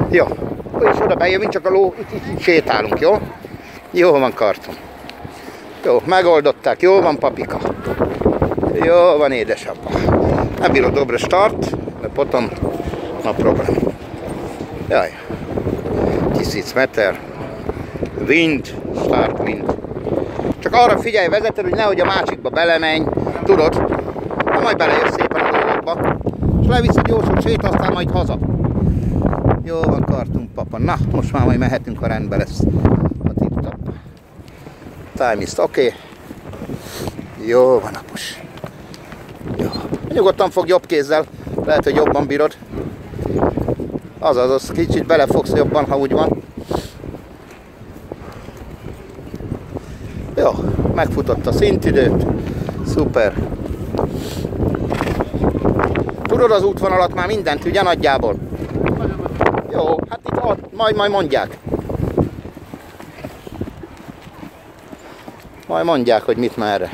Jó, és oda bejövünk, csak a ló, itt sétálunk, jó? Jó van, Karton. Jó, megoldották, jó van, papika. Jó van, édesapa. Nem bírod dobre start, de potom no problem. Jaj. 1000 méter. Wind, start wind. Csak arra figyelj, vezető, hogy nehogy a másikba belemenj, tudod? Ha majd belejössz szépen a dolgokba. És leviszed jósot sét, aztán majd haza. Jó van, Karton, papa. Na, most már majd mehetünk, ha rendben lesz a tip-top. Time is oké. Jó van, apus. Jó. Nyugodtan fog jobb kézzel. Lehet, hogy jobban bírod. Azaz, kicsit belefogsz jobban, ha úgy van. Jó, megfutott a szintidőt. Szuper. Tudod az útvonalat már mindent, ugye nagyjából? Jó, hát itt majd mondják. Majd mondják, hogy mit merre.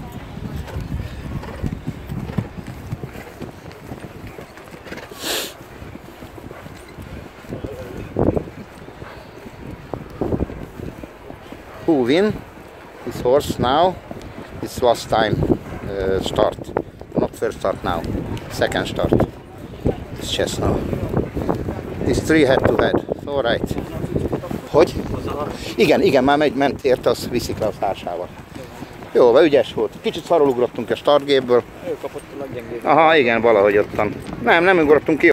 Who win? This horse now. This last time start. Not first start now. Second start. This chess now. This three head to head. All right. Hogy? Igen, már ment érte, azt viszik le a társával. Jó, ügyes volt. Kicsit szarul ugrottunk a startgépből. Ő kapott a leggyengébb. Aha, igen, valahogy ottan. Nem ugrottunk ki.